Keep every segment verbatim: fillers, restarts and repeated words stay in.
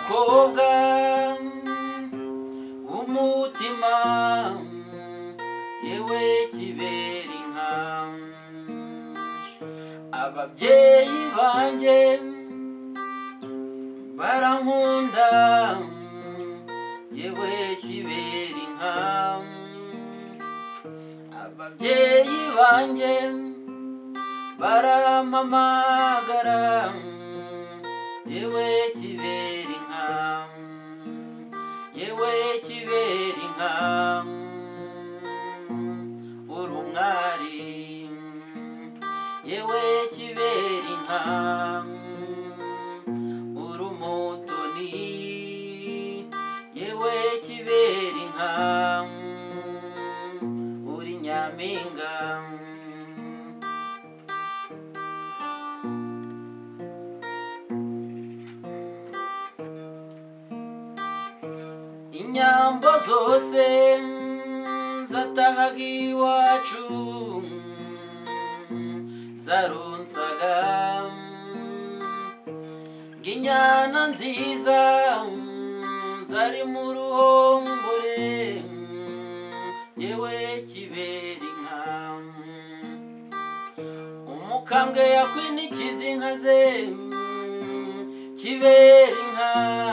mukobwa umutima yewe kibera inka ababyeyi banjye barankunda yewe kibera inka ababyeyi banjye barampamagara yewe kibera inka yewe kibera inka uri umwari yewe kibera inka uri umutoni yewe kibera inka uri nyampinga inyambo zose zatahaga iwacu zarunsaga ng'inyana nziza zari mu ruhongore yewe kibera inka umukambwe yakwinikiza inka ze kibera inka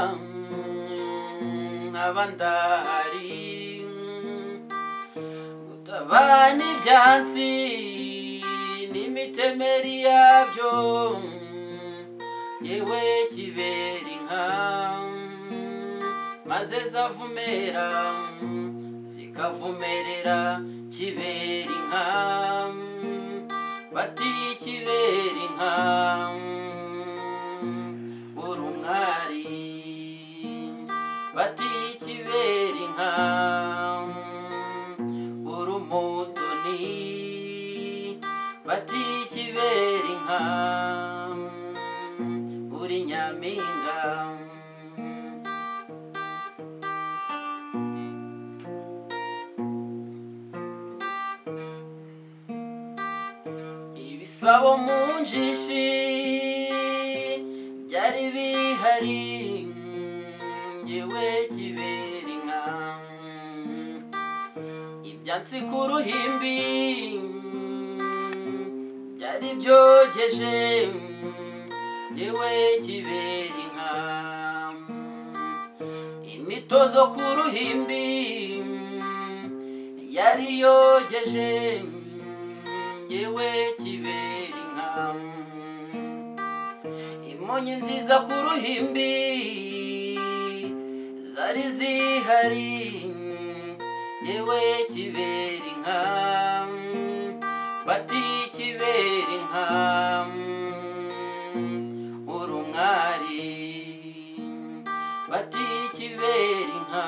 nkaba ndahari gutabana ibyansi n'imitemeri yabyo yewe kibera inka maze zavumera zikavumerera kibera inka bati kibera inka uri umwari bati kibera inka uri umutoni bati kibera inka uri nyampinga ibisabo mu njishi byari bihari yewe kibera inka ibyansi ku ruhimbi byari byogeje yewe kibera inka imitozo ku ruhimbi yari yogeje yewe kibera inka imonyi nziza ku ruhimbi zari zihari yewe kibera inka bati kibera inka uri umwari bati kibera inka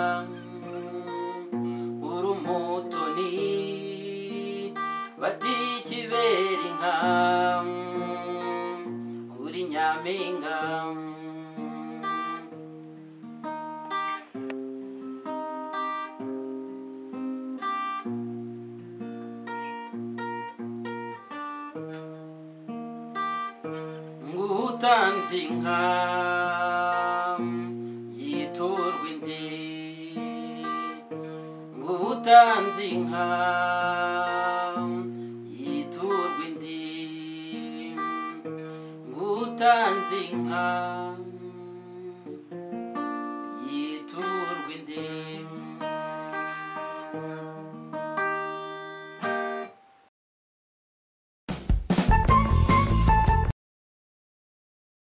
uri umutoni bati kibera inka uri nyampinga ngutanze inka yiturwa indi ngutanze inka yiturwa indi ngutanze inka